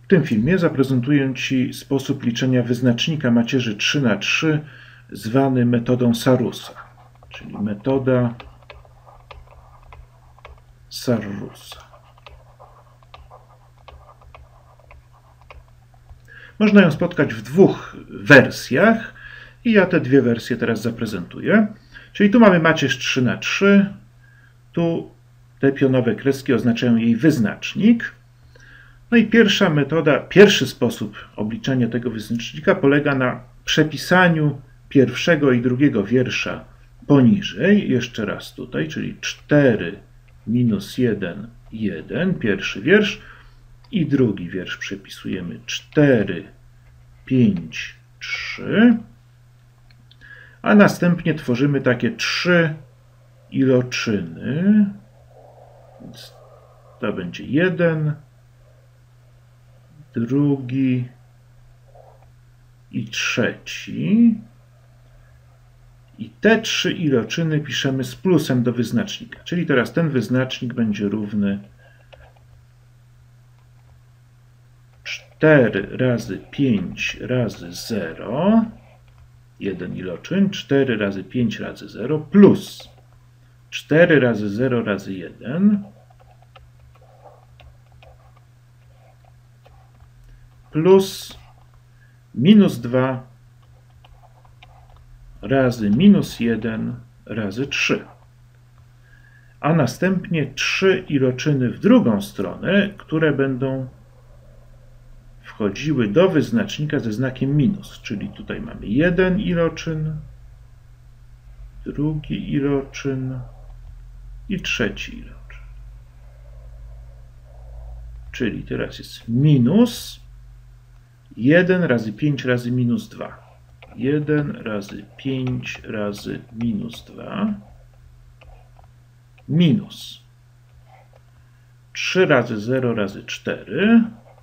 tym filmie zaprezentuję Ci sposób liczenia wyznacznika macierzy 3×3 zwany metodą Sarusa, czyli metoda Sarusa. Można ją spotkać w dwóch wersjach i ja te dwie wersje teraz zaprezentuję. Czyli tu mamy macierz 3×3, tu te pionowe kreski oznaczają jej wyznacznik. No i pierwsza metoda, pierwszy sposób obliczania tego wyznacznika polega na przepisaniu pierwszego i drugiego wiersza poniżej. Jeszcze raz tutaj, czyli 4 minus 1, 1, pierwszy wiersz. I drugi wiersz przepisujemy 4, 5, 3. A następnie tworzymy takie 3 iloczyny. Więc to będzie 1, drugi i trzeci. I te 3 iloczyny piszemy z plusem do wyznacznika. Czyli teraz ten wyznacznik będzie równy 4 razy 5 razy 0, 1 iloczyn, 4 razy 5 razy 0, plus 4 razy 0 razy 1, plus minus 2 razy minus 1 razy 3. A następnie 3 iloczyny w drugą stronę, które będą wchodziły do wyznacznika ze znakiem minus, czyli tutaj mamy 1 iloczyn, drugi iloczyn i trzeci iloczyn. Czyli teraz jest minus 1 razy 5 razy minus 2. 1 razy 5 razy minus 2 minus 3 razy 0 razy 4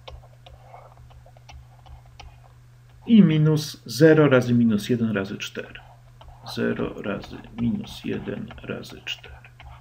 i minus 0 razy minus 1 razy 4. 0 razy minus 1 razy 4.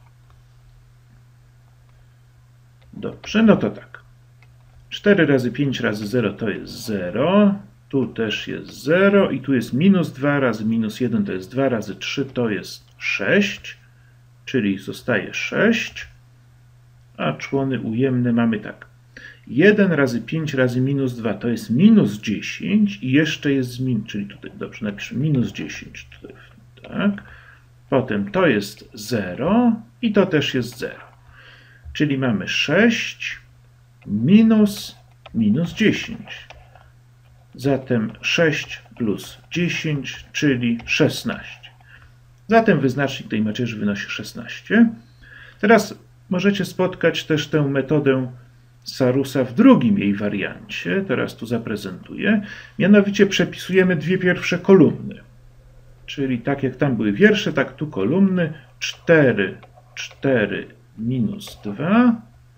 Dobrze, no to tak. 4 razy 5 razy 0 to jest 0. Tu też jest 0 i tu jest minus 2 razy minus 1 to jest 2 razy 3 to jest 6. Czyli zostaje 6. A człony ujemne mamy tak. 1 razy 5 razy minus 2 to jest minus 10 i jeszcze jest czyli tutaj dobrze napiszę minus 10 tutaj, tak. Potem to jest 0 i to też jest 0. Czyli mamy 6 minus 10. Zatem 6 plus 10, czyli 16. Zatem wyznacznik tej macierzy wynosi 16. Teraz możecie spotkać też tę metodę Sarusa w drugim jej wariancie, teraz tu zaprezentuję. Mianowicie przepisujemy dwie pierwsze kolumny. Czyli tak jak tam były wiersze, tak tu kolumny. 4, 4, minus 2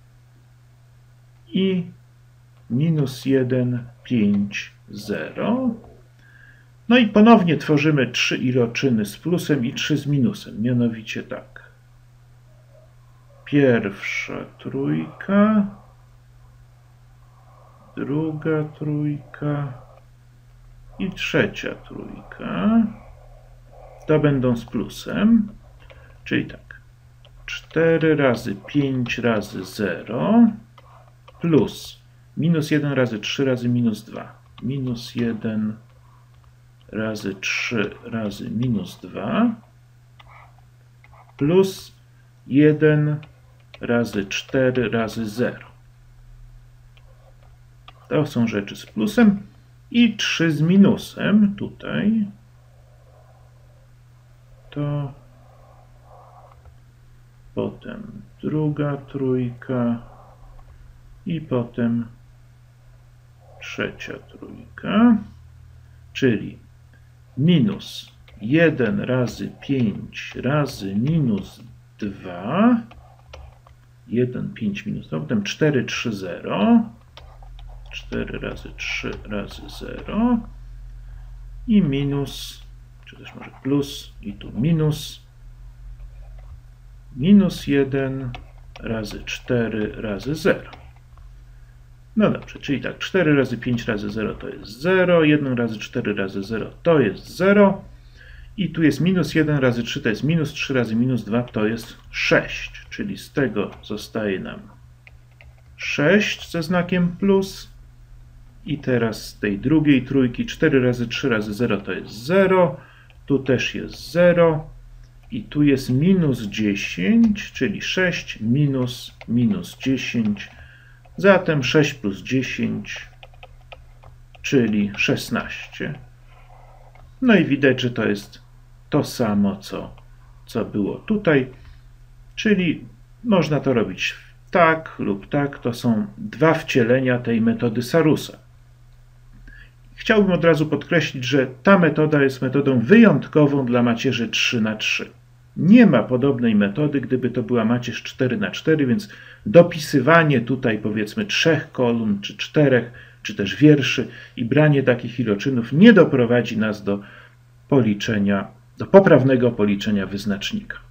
i minus 1, 5, 0. No i ponownie tworzymy 3 iloczyny z plusem i 3 z minusem. Mianowicie tak. Pierwsza trójka, druga trójka i trzecia trójka. To będą z plusem, czyli tak. 4 razy 5 razy 0 plus minus 1 razy 3 razy minus 2. Minus 1 razy 3 razy minus 2 plus 1 razy 4 razy 0. To są rzeczy z plusem i 3 z minusem. Tutaj to potem druga trójka i potem trzecia trójka, czyli minus 1 razy 5 razy minus 2, 1, 5 minus 2, potem 4, 3, 0, 4 razy 3 razy 0 i minus, czy też może plus i tu minus, minus 1 razy 4 razy 0. No dobrze, czyli tak, 4 razy 5 razy 0 to jest 0, 1 razy 4 razy 0 to jest 0 i tu jest minus 1 razy 3 to jest minus 3 razy minus 2 to jest 6, czyli z tego zostaje nam 6 ze znakiem plus i teraz z tej drugiej trójki 4 razy 3 razy 0 to jest 0, tu też jest 0 i tu jest minus 10, czyli 6 minus 10, zatem 6 plus 10, czyli 16. No i widać, że to jest to samo, co było tutaj, czyli można to robić tak lub tak. To są dwa wcielenia tej metody Sarusa. Chciałbym od razu podkreślić, że ta metoda jest metodą wyjątkową dla macierzy 3×3. Nie ma podobnej metody, gdyby to była macierz 4×4, więc dopisywanie tutaj powiedzmy 3 kolumn, czy 4, czy też wierszy i branie takich iloczynów nie doprowadzi nas do poprawnego policzenia wyznacznika.